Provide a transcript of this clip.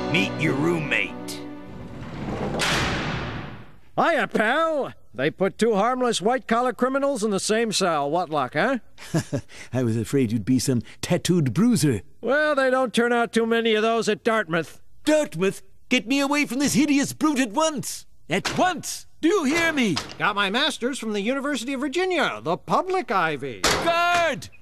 Meet your roommate. Hiya, pal. They put two harmless white-collar criminals in the same cell. What luck, huh? I was afraid you'd be some tattooed bruiser. Well, they don't turn out too many of those at Dartmouth. Dartmouth? Get me away from this hideous brute at once! At once! Do you hear me? Got my master's from the University of Virginia, the public Ivy. Guard!